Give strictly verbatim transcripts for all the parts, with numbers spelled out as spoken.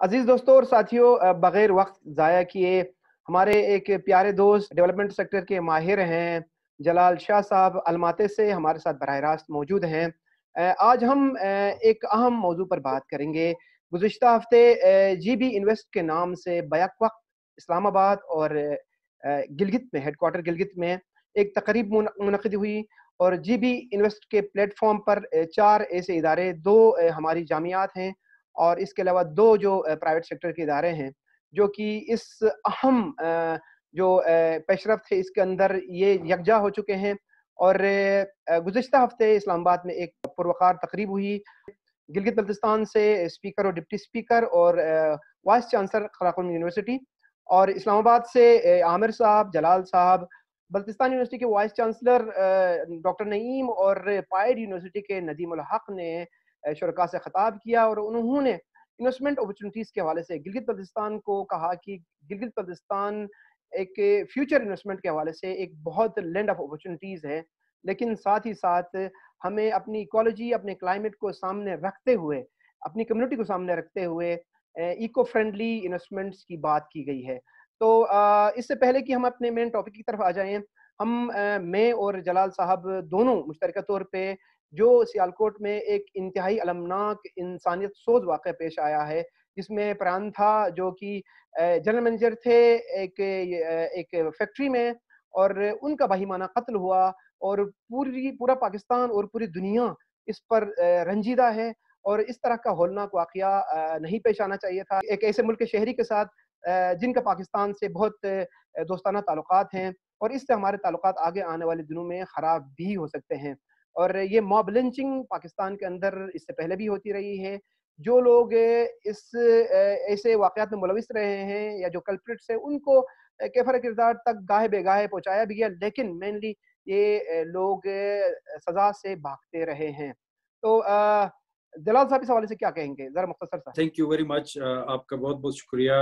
अजीज दोस्तों और साथियों, अ, बगैर वक्त ज़ाया किए हमारे एक प्यारे दोस्त डेवलपमेंट सेक्टर के माहिर हैं जलाल शाह साहब अलमाते से हमारे साथ बराह रास्त मौजूद हैं। अ, आज हम अ, एक अहम मौजू पर बात करेंगे। गुज़िश्ता हफ्ते जी बी इन्वेस्ट के नाम से बैक वक्त इस्लामाबाद और अ, गिलगित में हेडक्वार्टर गिलगित में एक तकरीब मुन- मुनक़िद हुई और जी बी इन्वेस्ट के प्लेटफॉर्म पर अ, चार ऐसे इदारे, दो अ, हमारी जामियात हैं और इसके अलावा दो जो अ, प्राइवेट सेक्टर के इदारे हैं, जो कि इस अहम अ, जो अ, पेशरफ्त है इसके अंदर ये यकजा हो चुके हैं। और अ, गुज़िश्ता हफ्ते इस्लामाबाद में एक पुरवकार तकरीब हुई। गिलगित बल्तिस्तान से स्पीकर और डिप्टी स्पीकर और अ, वाइस चांसलर खराकुल यूनिवर्सिटी, और इस्लामाबाद से अ, आमिर साहब, जलाल साहब, बल्तिस्तान यूनिवर्सिटी के वाइस चांसलर अ, डॉक्टर नईम और पायड यूनिवर्सिटी के नदीम उल हक ने अ, शुरका से खिताब किया और उन्होंने इन्वेस्टमेंट अपॉर्चुनिटीज़ के हवाले से गिलगित बल्तिस्तान को कहा कि गिलगित बल्तिस्तान एक फ्यूचर इन्वेस्टमेंट के हवाले से एक बहुत लैंड ऑफ अपॉर्चुनिटीज़ है, लेकिन साथ ही साथ हमें अपनी इकोलॉजी, अपने क्लाइमेट को सामने रखते हुए, अपनी कम्युनिटी को सामने रखते हुए इको फ्रेंडली इन्वेस्टमेंट्स की बात की गई है। तो अ, इससे पहले कि हम अपने मेन टॉपिक की तरफ आ जाएँ, हम अ, मैं और जलाल साहब दोनों मुश्तरका तौर पे जो सियालकोट में एक इंतहाई अलमनाक इंसानियत सोज वाक़या पेश आया है, जिसमें प्राण था जो कि अ, जनरल मैनेजर थे एक अ, एक फैक्ट्री में, और उनका बहिमाना कत्ल हुआ और पूरी पूरा पाकिस्तान और पूरी दुनिया इस पर अ, रंजीदा है। और इस तरह का होलनाक वाक़या अ, नहीं पेश आना चाहिए था। एक ऐसे मुल्क के शहरी के साथ अ, जिनका पाकिस्तान से बहुत अ, दोस्ताना ताल्लुकात हैं, और इससे हमारे ताल्लुकात आगे आने वाले दिनों में ख़राब भी हो सकते हैं। और ये मॉब लिंचिंग पाकिस्तान के अंदर इससे पहले भी होती रही है। जो लोग अ, इस अ, ऐसे वाक़यात में मुलविस रहे हैं या जो कल्प्रिट्स हैं, उनको अ, कैफ़र किरदार तक गाहे-बेगाहे पहुँचाया भी गया, लेकिन मेनली ये अ, लोग अ, सज़ा से भागते रहे हैं। तो अ, जलाल साहब इस हवाले से क्या कहेंगे? ज़रा मुख्तसर सा। Thank you very much. आपका बहुत बहुत शुक्रिया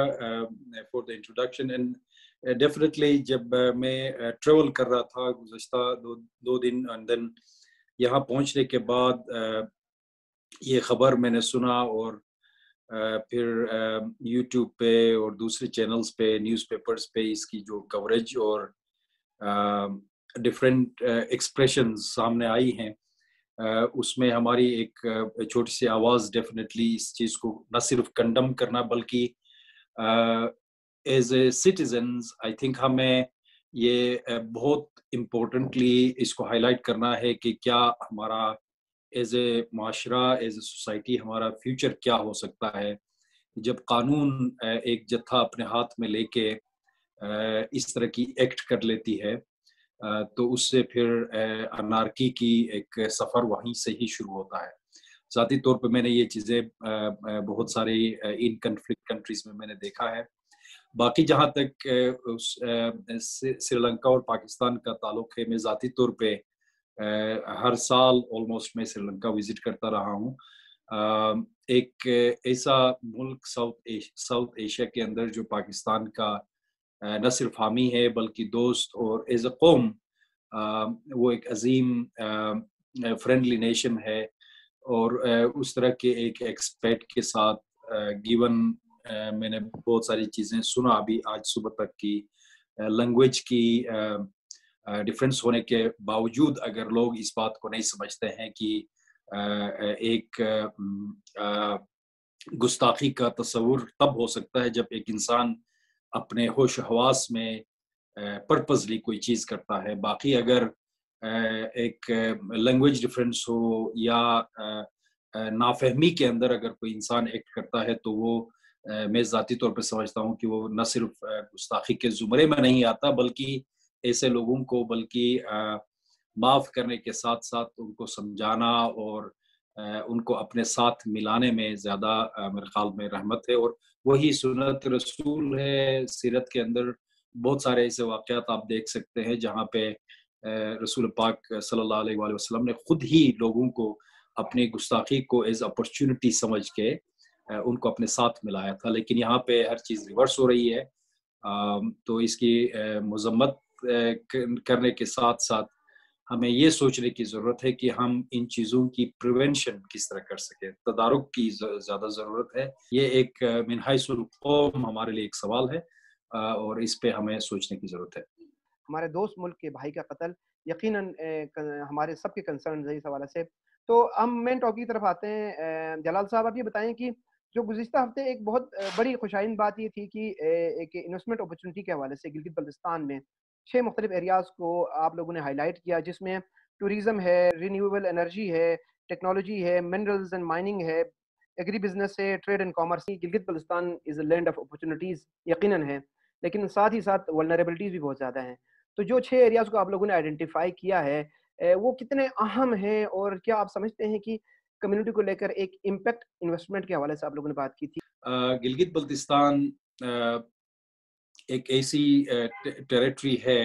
for the introduction. And definitely जब uh, मैं ट्रेवल uh, कर रहा था गुज़श्ता दो दो दिन, एंड देन यहाँ पहुँचने के बाद uh, ये खबर मैंने सुना, और uh, फिर यूट्यूब uh, पे और दूसरे चैनल्स पे, न्यूज़पेपर्स पे इसकी जो कवरेज और डिफरेंट uh, एक्सप्रेशंस uh, सामने आई हैं, Uh, उसमें हमारी एक uh, छोटी सी आवाज़ डेफिनेटली इस चीज़ को न सिर्फ कंडम करना, बल्कि as a citizens I think हमें ये uh, बहुत इम्पोर्टेंटली इसको हाईलाइट करना है कि क्या हमारा एज ए माशरा, एज ए सोसाइटी, हमारा फ्यूचर क्या हो सकता है जब कानून uh, एक जत्था अपने हाथ में लेके uh, इस तरह की एक्ट कर लेती है। तो उससे फिर अनार्की की एक सफ़र वहीं से ही शुरू होता है। ज़ाती तौर पे मैंने ये चीज़ें बहुत सारी इन कन्फ्लिक्ट कंट्रीज़ में मैंने देखा है। बाकी जहाँ तक उस श्रीलंका और पाकिस्तान का ताल्लुक है, मैं ज़ाती तौर पे हर साल ऑलमोस्ट मैं श्रीलंका विज़िट करता रहा हूँ। एक ऐसा मुल्क साउथ एश साउथ एशिया के अंदर जो पाकिस्तान का न सिर्फ हामी है बल्कि दोस्त, और एज अ कौम वो एक अजीम फ्रेंडली नेशन है। और उस तरह के एक एक्सपेक्ट के साथ गिवन मैंने बहुत सारी चीज़ें सुना अभी आज सुबह तक की लैंग्वेज की डिफरेंस होने के बावजूद, अगर लोग इस बात को नहीं समझते हैं कि एक गुस्ताखी का तस्वुर तब हो सकता है जब एक इंसान अपने होश हवास में पर्पसली कोई चीज़ करता है। बाकी अगर एक लैंग्वेज डिफरेंस हो या नाफहमी के अंदर अगर कोई इंसान एक्ट करता है, तो वो मैं ज़ाती तौर पे समझता हूँ कि वो न सिर्फ गुस्ताखी के ज़ुमरे में नहीं आता, बल्कि ऐसे लोगों को बल्कि माफ़ करने के साथ साथ उनको समझाना और उनको अपने साथ मिलाने में ज़्यादा मेरे ख्याल में रहमत है। और वही सुन्नत रसूल है। सीरत के अंदर बहुत सारे ऐसे वाक़यात आप देख सकते हैं जहाँ पे रसूल पाक सल्लल्लाहु अलैहि वसल्लम ने खुद ही लोगों को अपनी गुस्ताखी को एज अपॉर्चुनिटी समझ के उनको अपने साथ मिलाया था। लेकिन यहाँ पे हर चीज़ रिवर्स हो रही है। तो इसकी मज़म्मत करने के साथ साथ ہمیں یہ سوچنے کی ضرورت ہے کہ ہم ان چیزوں کی پریونشن کس طرح کر سکیں. تدارک کی زیادہ ضرورت ہے. یہ ایک من حیث القوم ہمارے لیے ایک سوال ہے اور اس پہ ہمیں سوچنے کی ضرورت ہے. ہمارے دوست ملک کے بھائی کا قتل یقیناً ہمارے سب کے کنسرن ہے اس حوالے سے. تو ہم مین ٹاپک کی طرف آتے ہیں. جلال صاحب آپ یہ بتائیں کہ جو گزشتہ ہفتے ایک بہت بڑی خوشائند بات یہ تھی کہ ایک انویسٹمنٹ اپرچونٹی کے حوالے سے گلگت بلتستان میں چھ مختلف ایریاز کو آپ لوگوں نے ہائی لائٹ کیا، جس میں ٹوریزم ہے، رینیویبل انرجی ہے، ٹیکنالوجی ہے، منرلز اینڈ مائننگ ہے، ایگری بزنس ہے، trade and commerce. Gilgit Baltistan is a land of opportunities یقیناً ہے، لیکن ساتھ ہی ساتھ ولنریبلٹیز بھی بہت زیادہ ہیں. تو جو چھ ایریاز کو آپ لوگوں نے آئیڈینٹیفائی کیا ہے وہ کتنے اہم ہیں، اور کیا آپ سمجھتے ہیں کہ کمیونٹی کو لے کر ایک امپیکٹ انویسٹمنٹ کے حوالے سے آپ لوگوں نے بات کی تھی؟ گلگت بلتستان ایک ایسی ٹیریٹری ہے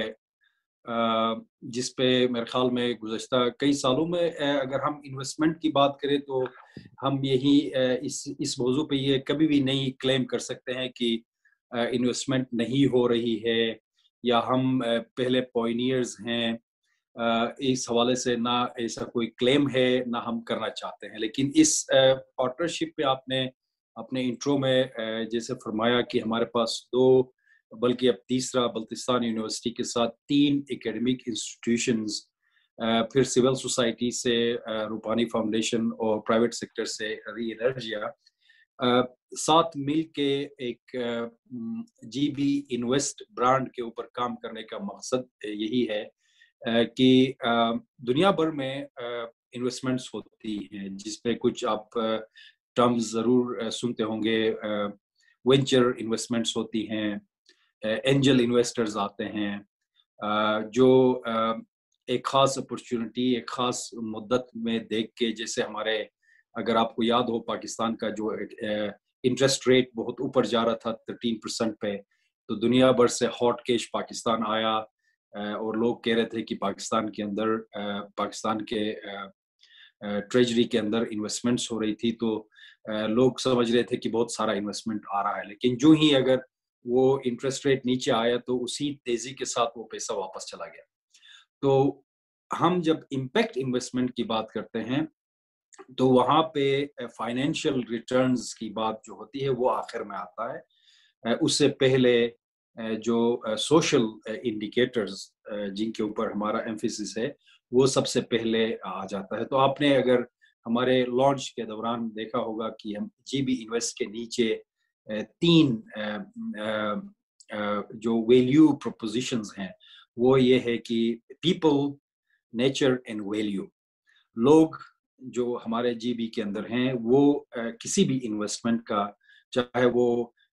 جس پہ میرے خیال میں گزشتہ کئی سالوں میں اگر ہم انویسٹمنٹ کی بات کریں تو ہم یہی اس اس موضوع پہ یہ کبھی بھی نہیں کلیم کر سکتے ہیں کہ انویسٹمنٹ نہیں ہو رہی ہے یا ہم پہلے پوائنیئرز ہیں. اس حوالے سے نہ ایسا کوئی کلیم ہے نہ ہم کرنا چاہتے ہیں. لیکن اس پارٹنرشپ پہ آپ نے اپنے انٹرو میں جیسے فرمایا کہ ہمارے پاس دو بلکہ اب تیسرا بلتستان یونیورسٹی کے ساتھ تین اکیڈمک انسٹیٹیوشنز، پھر سول سوسائٹی سے روپانی فاؤنڈیشن اور پرائیویٹ سیکٹر سے ری انرجیا، ساتھ مل کے ایک جی بی انویسٹ برانڈ کے اوپر کام کرنے کا مقصد یہی ہے کہ دنیا بھر میں انویسٹمنٹس ہوتی ہیں جس پہ کچھ آپ ٹرمز ضرور سنتے ہوں گے. وینچر انویسٹمنٹس ہوتی ہیں، اینجل انویسٹرز آتے ہیں جو ایک خاص اپرچونٹی ایک خاص مدت میں دیکھ کے، جیسے ہمارے اگر آپ کو یاد ہو پاکستان کا جو انٹرسٹ ریٹ بہت اوپر جا رہا تھا تھرٹین پرسنٹ پہ، تو دنیا بھر سے ہاٹ کیش پاکستان آیا اور لوگ کہہ رہے تھے کہ پاکستان کے اندر پاکستان کے ٹریجری کے اندر انویسٹمنٹس ہو رہی تھی، تو لوگ سمجھ رہے تھے کہ بہت سارا انویسٹمنٹ آ رہا ہے. لیکن جو ہی اگر وہ انٹرسٹ ریٹ نیچے آیا تو اسی تیزی کے ساتھ وہ پیسہ واپس چلا گیا. تو ہم جب امپیکٹ انویسٹمنٹ کی بات کرتے ہیں تو وہاں پہ فائنینشیل ریٹرنز کی بات جو ہوتی ہے وہ آخر میں آتا ہے. اس سے پہلے جو سوشل انڈیکیٹرز جن کے اوپر ہمارا ایمفیسس ہے وہ سب سے پہلے آ جاتا ہے. تو آپ نے اگر ہمارے لانچ کے دوران دیکھا ہوگا کہ ہم جی بی انویسٹ کے نیچے تین جو ویلیو پروپوزیشنز ہیں وہ یہ ہے کہ پیپل، نیچر اینڈ ویلیو. لوگ جو ہمارے جی بی کے اندر ہیں وہ کسی بھی انویسٹمنٹ کا، چاہے وہ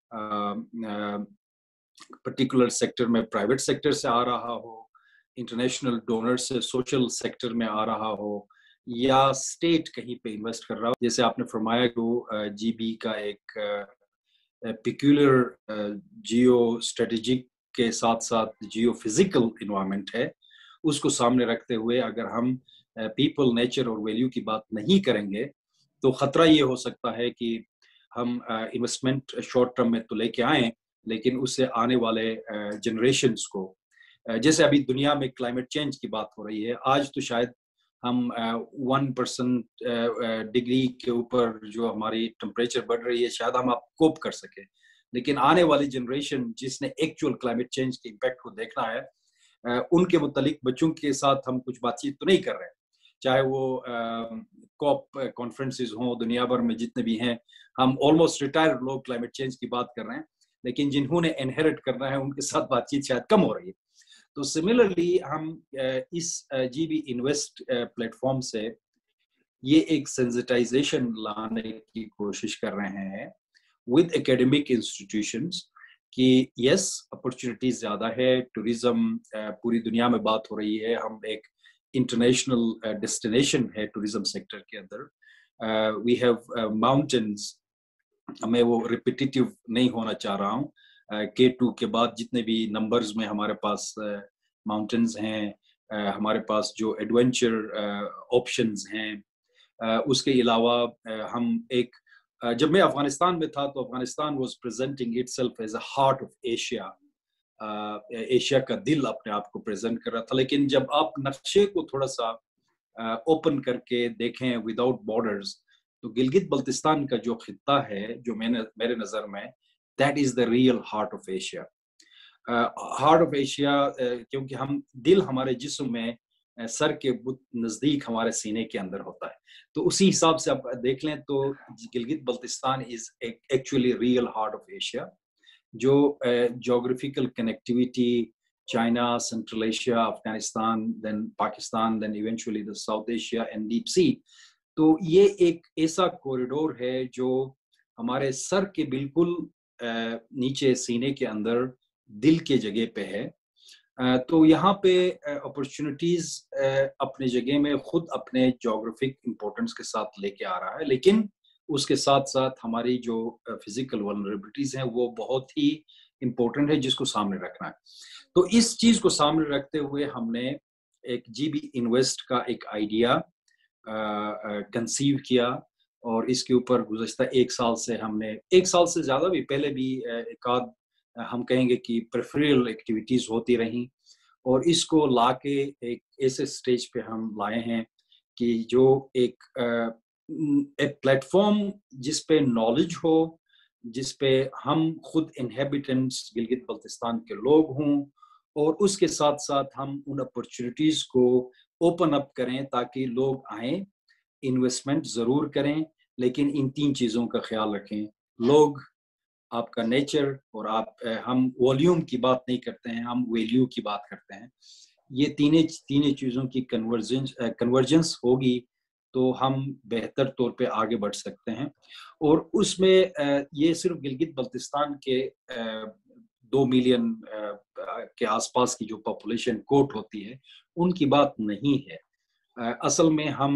پرٹیکولر سیکٹر میں پرائیویٹ سیکٹر سے آ رہا ہو، انٹرنیشنل ڈونر سے سوشل سیکٹر میں آ رہا ہو، یا اسٹیٹ کہیں پہ انویسٹ کر رہا ہو، جیسے آپ نے فرمایا کہ جی بی کا ایک پیکولر جیو اسٹریٹجک کے ساتھ ساتھ جیو فزیکل انوائرمنٹ ہے، اس کو سامنے رکھتے ہوئے اگر ہم پیپل، نیچر اور ویلیو کی بات نہیں کریں گے تو خطرہ یہ ہو سکتا ہے کہ ہم انویسٹمنٹ شارٹ ٹرم میں تو لے کے آئیں، لیکن اس سے آنے والے جنریشنز کو، جیسے ابھی دنیا میں کلائمیٹ چینج کی بات ہو رہی ہے، آج تو شاید ہم ون پرسنٹ ڈگری کے اوپر جو ہماری ٹمپریچر بڑھ رہی ہے شاید ہم آپ کوپ کر سکیں، لیکن آنے والی جنریشن جس نے ایکچوئل کلائمیٹ چینج کے امپیکٹ کو دیکھنا ہے، ان کے متعلق بچوں کے ساتھ ہم کچھ بات چیت تو نہیں کر رہے ہیں، چاہے وہ کوپ کانفرنسز ہوں دنیا بھر میں جتنے بھی ہیں. ہم آلموسٹ ریٹائرڈ لوگ کلائمیٹ چینج کی بات کر رہے ہیں، لیکن جنہوں نے انہیرٹ کرنا ہے ان کے ساتھ بات چیت شاید کم ہو رہی ہے. تو سملرلی ہم اس G B invest platform سے یہ ایک سینسٹائزیشن لانے کی کوشش کر رہے ہیں ود اکیڈمک انسٹیٹیوشنز کہ یس اپرچونٹیز زیادہ ہے، ٹوریزم پوری دنیا میں بات ہو رہی ہے، ہم ایک انٹرنیشنل ڈیسٹینیشن ہے ٹوریزم سیکٹر کے اندر. وی ہیو ماؤنٹینز، میں وہ ریپیٹیٹیو نہیں ہونا چاہ رہا ہوں، کے ٹو کے بعد جتنے بھی نمبرز میں ہمارے پاس ماؤنٹینز ہیں، ہمارے پاس جو ایڈونچر آپشنز ہیں، اس کے علاوہ ہم ایک جب میں افغانستان میں تھا تو Afghanistan was presenting itself as a heart of Asia Asia का दिल अपने आप को प्रेजेंट कर रहा था। लेकिन जब आप नक्शे को थोड़ा सा ओपन करके देखें विदाउट बॉर्डर्स, तो गिलगित बल्तिस्तान का जो खित्ता है, जो मैंने मेरे नज़र में, that is the real heart of Asia. Heart of Asia, क्योंकि हम दिल हमारे जिस्म में uh, सर के नज़दीक हमारे सीने के अंदर होता है, तो उसी हिसाब से आप देख लें तो Gilgit Baltistan is actually real heart of Asia, जो geographical connectivity China, central Asia, Afghanistan, then Pakistan, then eventually the south Asia and deep sea, तो ये एक ऐसा कॉरिडोर है जो हमारे सर के बिल्कुल नीचे सीने के अंदर दिल के जगह पे है। तो यहाँ पे अपॉर्चुनिटीज अपने जगह में खुद अपने जोग्राफिक इम्पोर्टेंस के साथ लेके आ रहा है, लेकिन उसके साथ साथ हमारी जो फिजिकल वल्नरेबिलिटीज हैं वो बहुत ही इम्पोर्टेंट है, जिसको सामने रखना है। तो इस चीज को सामने रखते हुए हमने एक जीबी इन्वेस्ट का एक आइडिया कंसीव किया, और इसके ऊपर गुज़श्ता एक साल से हमने, एक साल से ज़्यादा भी पहले भी एक आध हम कहेंगे कि प्रेफरल एक्टिविटीज़ होती रहीं, और इसको लाके एक ऐसे स्टेज पे हम लाए हैं कि जो एक एक प्लेटफॉर्म जिस पे नॉलेज हो, जिस पे हम खुद इनहेबिटेंट्स गिलगित बल्तिस्तान के लोग हों, और उसके साथ साथ हम उन अपॉर्चुनिटीज़ को ओपन अप करें ताकि लोग आएँ, इन्वेस्टमेंट ज़रूर करें, लेकिन इन तीन चीज़ों का ख्याल रखें। लोग, आपका नेचर, और आप, हम वॉल्यूम की बात नहीं करते हैं, हम वैल्यू की बात करते हैं। ये तीन तीन चीज़ों की कन्वर्जेंस कन्वर्जेंस होगी तो हम बेहतर तौर पे आगे बढ़ सकते हैं। और उसमें ये सिर्फ गिलगित बल्तिस्तान के दो मिलियन के आसपास की जो पॉपुलेशन कोट होती है उनकी बात नहीं है। असल में हम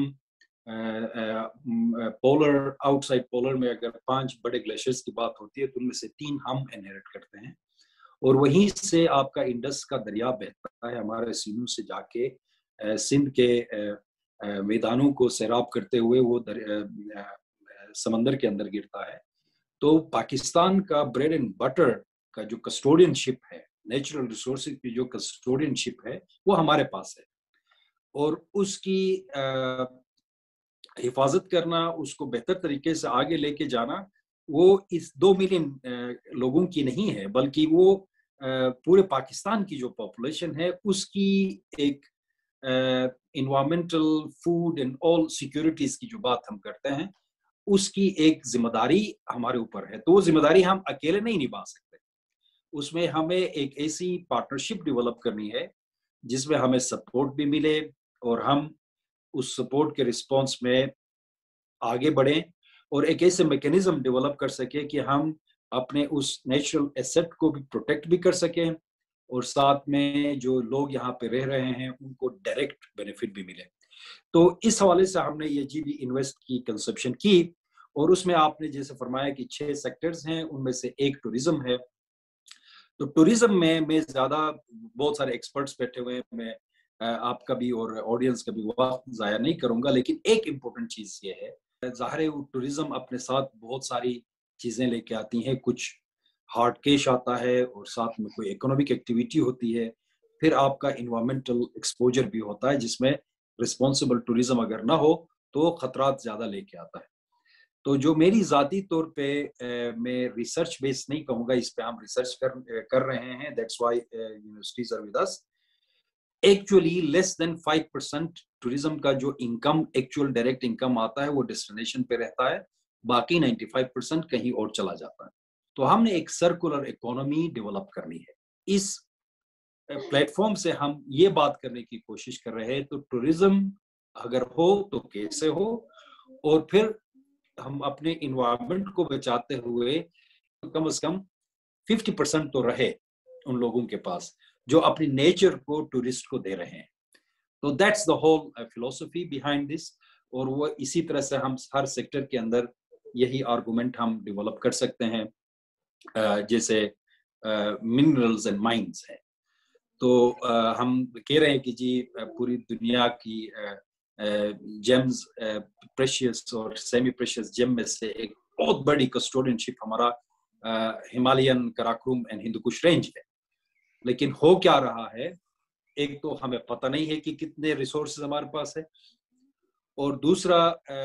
पोलर, आउटसाइड पोलर में अगर पांच बड़े ग्लेशियर्स की बात होती है तो उनमें से तीन हम इनहेरिट करते हैं, और वहीं से आपका इंडस का दरिया बहता है हमारे सीनों से जाके सिंध के मैदानों को सैराब करते हुए वो समंदर के अंदर गिरता है। तो पाकिस्तान का ब्रेड एंड बटर का जो कस्टोडियनशिप है, नेचुरल रिसोर्सेज की जो कस्टोडियनशिप है, वो हमारे पास है, और उसकी हिफाजत करना, उसको बेहतर तरीके से आगे लेके जाना, वो इस दो मिलियन लोगों की नहीं है, बल्कि वो पूरे पाकिस्तान की जो पॉपुलेशन है उसकी एक environmental, food and all securities की जो बात हम करते हैं, उसकी एक जिम्मेदारी हमारे ऊपर है। तो वो जिम्मेदारी हम अकेले नहीं निभा सकते, उसमें हमें एक ऐसी पार्टनरशिप डेवलप करनी है जिसमें हमें सपोर्ट भी मिले, और हम उस सपोर्ट के रिस्पॉन्स में आगे बढ़ें, और एक ऐसे मैकेनिज्म डेवलप कर सके कि हम अपने उस नेचुरल एसेट को भी प्रोटेक्ट भी कर सकें, और साथ में जो लोग यहाँ पे रह रहे हैं उनको डायरेक्ट बेनिफिट भी मिले। तो इस हवाले से हमने ये जीबी इन्वेस्ट की कंसेप्शन की, और उसमें आपने जैसे फरमाया कि छह सेक्टर्स हैं, उनमें से एक टूरिज्म है। तो टूरिज्म में मैं ज्यादा, बहुत सारे एक्सपर्ट्स बैठे हुए हैं, मैं आपका भी और ऑडियंस का भी वक्त जाया नहीं करूंगा, लेकिन एक इम्पोर्टेंट चीज ये है, ज़ाहिर है टूरिज्म अपने साथ बहुत सारी चीजें लेके आती हैं, कुछ हार्ड कैश आता है, और साथ में कोई इकोनॉमिक एक्टिविटी होती है, फिर आपका इन्वायरमेंटल एक्सपोजर भी होता है, जिसमें रिस्पॉन्सिबल टूरिज्म अगर ना हो तो खतरात ज्यादा लेके आता है। तो जो मेरी ज़ाती तौर पे ए, मैं रिसर्च बेस नहीं कहूँगा, इस पे हम रिसर्च कर कर रहे हैं, that's why universities are with us. Actually less than five percent tourism का जो इनकम, एक्चुअल डायरेक्ट इनकम आता है, वो डेस्टिनेशन पे रहता है, बाकी नाइन्टी फाइव परसेंट कहीं और चला जाता है। तो हमने एक सर्कुलर इकोनॉमी डेवलप करनी है। इस प्लेटफॉर्म से हम ये बात करने की कोशिश कर रहे हैं, तो टूरिज्म अगर हो तो कैसे हो, और फिर हम अपने इन्वायरमेंट को बचाते हुए कम से कम फिफ्टी परसेंट तो रहे उन लोगों के पास जो अपनी नेचर को टूरिस्ट को दे रहे हैं। तो that's the whole philosophy behind this, और वो इसी तरह से हम हर सेक्टर के अंदर यही आर्गुमेंट हम डेवलप कर सकते हैं, जैसे मिनरल्स एंड माइंस है। तो हम कह रहे हैं कि जी पूरी दुनिया की जेम्स, प्रेशियस और सेमी प्रेशियस जेम में से एक बहुत बड़ी कस्टोडियनशिप हमारा हिमालयन, कराकोरम एंड हिंदू कुश रेंज है। لیکن ہو کیا رہا ہے، ایک تو ہمیں پتہ نہیں ہے کہ کتنے ریسورسز ہمارے پاس ہے، اور دوسرا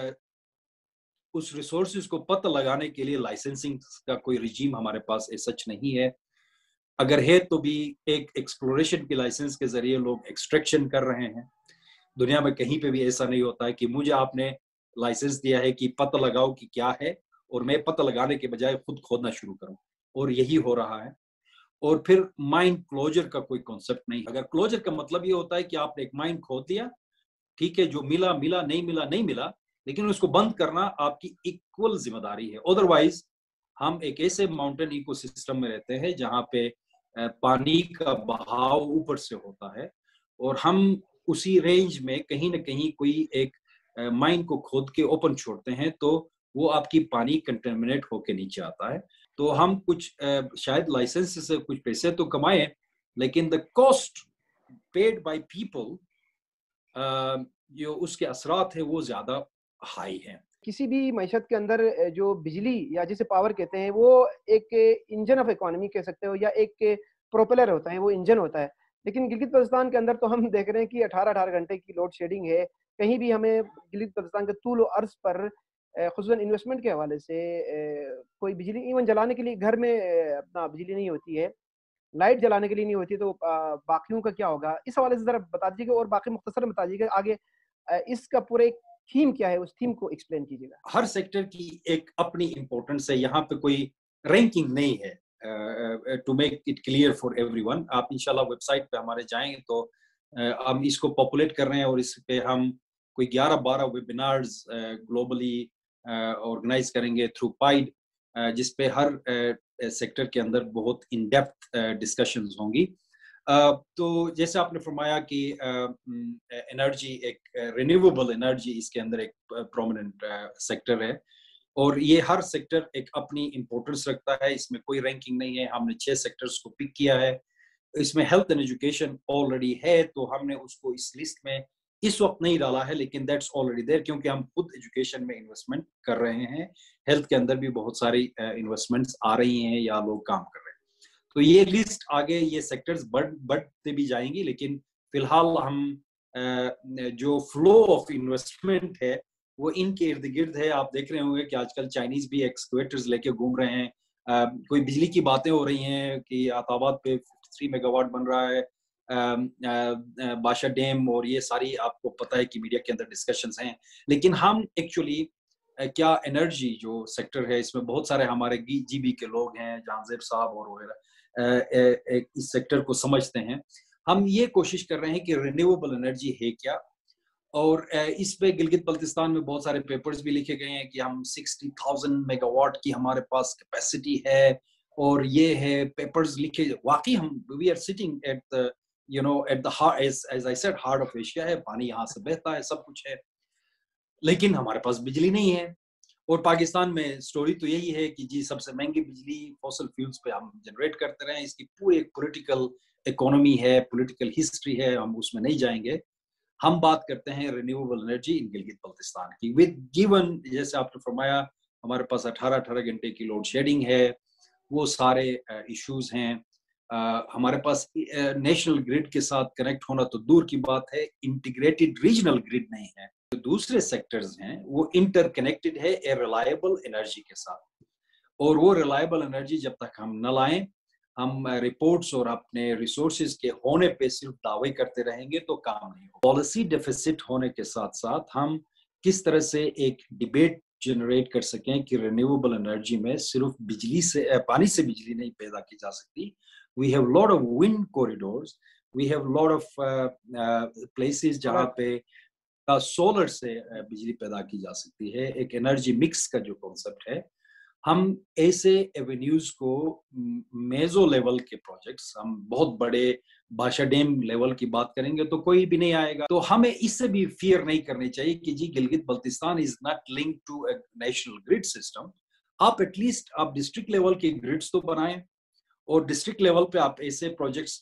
اس ریسورسز کو پتہ لگانے کے لیے لائسنسنگ کا کوئی رجیم ہمارے پاس سچ نہیں ہے. اگر ہے تو بھی ایک ایکسپلوریشن کی لائسنس کے ذریعے لوگ ایکسٹریکشن کر رہے ہیں. دنیا میں کہیں پہ بھی ایسا نہیں ہوتا ہے کہ مجھے آپ نے لائسنس دیا ہے کہ پتہ لگاؤ کہ کیا ہے، اور میں پتہ لگانے کے بجائے خود کھودنا شروع کروں، اور یہی ہو رہا ہے. اور پھر مائن کلوجر کا کوئی کانسیپٹ نہیں. اگر کلوجر کا مطلب یہ ہوتا ہے کہ آپ نے ایک مائن کھود دیا، ٹھیک ہے، جو ملا ملا، نہیں ملا نہیں ملا، لیکن اس کو بند کرنا آپ کی ایکول ذمہ داری ہے. ادروائز ہم ایک ایسے ماؤنٹین ایکو سسٹم میں رہتے ہیں جہاں پہ پانی کا بہاؤ اوپر سے ہوتا ہے، اور ہم اسی رینج میں کہیں نہ کہیں کوئی ایک مائن کو کھود کے اوپن چھوڑتے ہیں، تو وہ آپ کی پانی کنٹامنیٹ ہو کے نیچے آتا ہے. تو ہم کچھ شاید لائسنس سے کچھ پیسے تو کمائیں، لیکن the cost paid by people, جو اس کے اثرات ہیں وہ زیادہ ہائی ہیں. کسی بھی معیشت کے اندر جو بجلی یا جسے پاور کہتے ہیں، وہ ایک انجن آف اکانومی کہہ سکتے ہو، یا ایک پروپیلر ہوتا ہے، وہ انجن ہوتا ہے. لیکن گلگت بلتستان کے اندر تو ہم دیکھ رہے ہیں کہ اٹھارہ اٹھارہ گھنٹے کی لوڈ شیڈنگ ہے. کہیں بھی ہمیں گلگت بلتستان کے طول و عرض پر خصوصاً انویسٹمنٹ کے حوالے سے کوئی بجلی ایون جلانے کے لیے گھر میں اپنا بجلی نہیں ہوتی ہے، لائٹ جلانے کے لیے نہیں ہوتی. تو باقیوں کا کیا ہوگا؟ اس حوالے سے ذرا بتا دیجیے گا، اور باقی مختصر بتا دیجیے گا آگے اس کا پورے تھیم کیا ہے، اس تھیم کو ایکسپلین کیجیے گا. ہر سیکٹر کی ایک اپنی امپورٹنس ہے، یہاں پہ کوئی رینکنگ نہیں ہے. To make it clear for everyone, آپ انشاءاللہ ویب سائٹ پہ ہمارے جائیں تو ہم اس کو پاپولیٹ کر رہے ہیں، اور اس پہ ہم کوئی گیارہ بارہ ویبینارز گلوبلی آرگنائز کریں گے تھرو پائڈ، جس پہ ہر سیکٹر کے اندر بہت ان ڈیپتھ ڈسکشنز ہوں گی. تو جیسے آپ نے فرمایا کہ انرجی ایک رینیویبل انرجی اس کے اندر ایک پرومیننٹ سیکٹر ہے، اور یہ ہر سیکٹر ایک اپنی امپورٹنس رکھتا ہے. اس میں کوئی رینکنگ نہیں ہے. ہم نے چھ سیکٹرز کو پک کیا ہے. اس میں ہیلتھ اینڈ ایجوکیشن آلریڈی ہے، تو ہم نے اس کو اس لسٹ میں اس وقت نہیں ڈالا ہے، لیکن دیٹس آلریڈی دیر، کیونکہ ہم خود ایجوکیشن میں انویسٹمنٹ کر رہے ہیں. ہیلتھ کے اندر بھی بہت ساری انویسٹمنٹس آ رہی ہیں یا لوگ کام کر رہے ہیں. تو یہ لسٹ آگے یہ سیکٹرز بڑھ بڑھتے بھی جائیں گی، لیکن فی الحال ہم جو فلو آف انویسٹمنٹ ہے وہ ان کے ارد گرد ہے. آپ دیکھ رہے ہوں گے کہ آج کل چائنیز بھی ایکسکویٹرز لے کے گھوم رہے ہیں. کوئی بجلی کی باتیں ہو رہی ہیں کہ عطاباد پہ تھری میگا واٹ بن رہا ہے، باشا ڈیم، اور یہ ساری آپ کو پتہ ہے کہ میڈیا کے اندر ڈسکشنز ہیں. لیکن ہم ایکچولی کیا انرجی جو سیکٹر ہے، اس میں بہت سارے ہمارے جی بی کے لوگ ہیں، جہانزیب صاحب اور وغیرہ اس سیکٹر کو سمجھتے ہیں. ہم یہ کوشش کر رہے ہیں کہ رینیویبل انرجی ہے کیا، اور اس پہ گلگت بلتستان میں بہت سارے پیپرز بھی لکھے گئے ہیں کہ ہم سکسٹی تھاؤزینڈ میگا واٹ کی ہمارے پاس کیپیسٹی ہے، اور یہ ہے پیپرز لکھے. واقعی ہم we are sitting at you know at the as I said heart of Asia ہے. پانی یہاں سے بہتا ہے، سب کچھ ہے، لیکن ہمارے پاس بجلی نہیں ہے. اور پاکستان میں سٹوری تو یہی ہے کہ جی سب سے مہنگی بجلی فوسل فیولز پہ ہم جنریٹ کرتے رہے ہیں. اس کی پوری ایک پولیٹیکل اکانومی ہے، پولیٹیکل ہسٹری ہے، ہم اس میں نہیں جائیں گے. ہم بات کرتے ہیں renewable energy in Gilgit Baltistan کی. ود گیون جیسے آپ نے فرمایا ہمارے پاس اٹھارہ اٹھارہ گھنٹے کی لوڈ شیڈنگ ہے، وہ سارے ایشوز ہیں. ہمارے پاس نیشنل گریڈ کے ساتھ کنیکٹ ہونا تو دور کی بات ہے، انٹیگریٹڈ ریجنل گریڈ نہیں ہے. جو دوسرے سیکٹرز ہیں وہ انٹر کنیکٹڈ ہے اے ریلائبل انرجی کے ساتھ، اور وہ ریلائبل انرجی جب تک ہم نہ لائیں، ہم رپورٹس اور اپنے ریسورسز کے ہونے پہ صرف دعوے کرتے رہیں گے تو کام نہیں ہوگا. پالیسی ڈیفیسٹ ہونے کے ساتھ ساتھ ہم کس طرح سے ایک ڈیبیٹ جنریٹ کر سکیں کہ رینیویبل انرجی میں صرف بجلی سے پانی سے بجلی نہیں پیدا کی جا سکتی. We have lot of wind corridors, we have lot of places جہاں پہ سولر سے بجلی پیدا کی جا سکتی ہے. ایک انرجی مکس کا جو کانسیپٹ ہے، ہم ایسے ایونیوز کو میزو لیول کے پروجیکٹس، ہم بہت بڑے باشا ڈیم لیول کی بات کریں گے تو کوئی بھی نہیں آئے گا. تو ہمیں اس سے بھی فیئر نہیں کرنی چاہیے کہ جی Gilgit Baltistan is not link to a national grid system. آپ ایٹ لیسٹ آپ ڈسٹرکٹ لیول کے گریڈس تو بنائیں، اور ڈسٹرکٹ لیول پہ آپ ایسے پروجیکٹس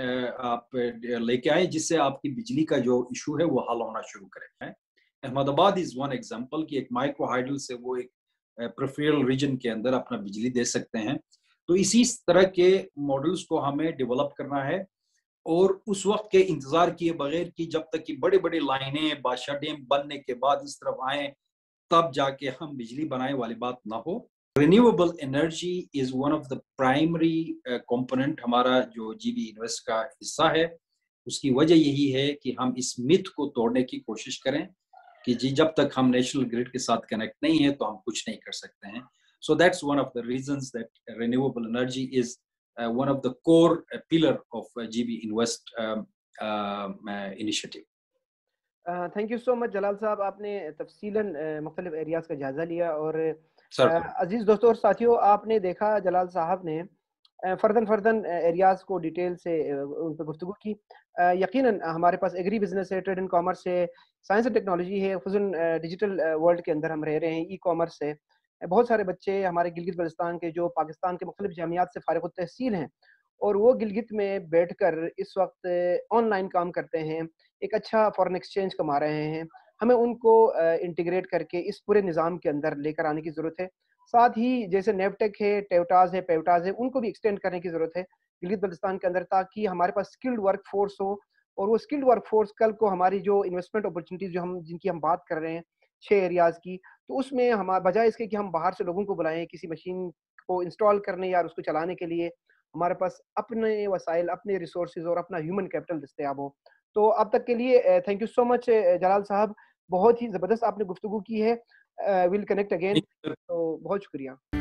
آپ لے کے آئیں جس سے آپ کی بجلی کا جو ایشو ہے وہ حل ہونا شروع کریں. احمد آباد از ون ایگزامپل کہ ایک مائکرو ہائیڈل سے وہ ایک پریفریل ریجن کے اندر اپنا بجلی دے سکتے ہیں. تو اسی طرح کے ماڈلز کو ہمیں ڈیولپ کرنا ہے اور اس وقت کے انتظار کیے بغیر کہ جب تک کہ بڑے بڑے لائنیں بادشاہ ڈیم بننے کے بعد اس طرف آئیں تب جا کے ہم بجلی بنائے والی بات نہ ہو. Renewable energy is one of the primary component ہمارا جو جی بی انویسٹ کا حصہ ہے. اس کی وجہ یہی ہے کہ ہم اس مت کو توڑنے کی کوشش کریں کہ جی جب تک ہم نیشنل گریڈ کے ساتھ کنیکٹ نہیں ہیں تو ہم کچھ نہیں کر سکتے ہیں. So that's one of the reasons that renewable energy is one of the core pillar of G B invest initiative. Thank you so much Jalal Sahib, آپ نے تفصیلاً مختلف ایریاز کا جائزہ لیا. اور عزیز دوستوں اور ساتھیوں, آپ نے دیکھا جلال صاحب نے فردن فردن ایریاز کو ڈیٹیل سے ان پہ گفتگو کی. یقیناً ہمارے پاس ایگری بزنس ہے, ٹریڈ اینڈ کامرس ہے, سائنس اینڈ ٹیکنالوجی ہے, خصوصاً ڈیجیٹل ورلڈ کے اندر ہم رہ رہے ہیں, ای کامرس ہے. بہت سارے بچے ہمارے گلگت بلتستان کے جو پاکستان کے مختلف جامعات سے فارغ التحصیل ہیں اور وہ گلگت میں بیٹھ کر اس وقت آن لائن کام کرتے ہیں, ایک اچھا فورن ایکسچینج کما رہے ہیں. ہمیں ان کو انٹیگریٹ کر کے اس پورے نظام کے اندر لے کر آنے کی ضرورت ہے. ساتھ ہی جیسے نیوٹیک ہے, ٹیوٹاز ہے, پیوٹاز ہے, ان کو بھی ایکسٹینڈ کرنے کی ضرورت ہے گلگت بلتستان کے اندر, تاکہ ہمارے پاس اسکلڈ ورک فورس ہو. اور وہ اسکلڈ ورک فورس کل کو ہماری جو انویسٹمنٹ اپرچونیٹیز جو ہم جن کی ہم بات کر رہے ہیں چھ ایریاز کی, تو اس میں ہم بجائے اس کے کہ ہم باہر سے لوگوں کو بلائیں کسی مشین کو انسٹال کرنے یا اس کو چلانے کے لیے, ہمارے پاس اپنے وسائل, اپنے ریسورسز اور اپنا ہیومن کیپٹل دستیاب ہو. تو اب تک کے لیے thank you so much Jalal صاحب, بہت ہی زبردست آپ نے گفتگو کی ہے. ویل کنیکٹ اگین, تو بہت شکریہ.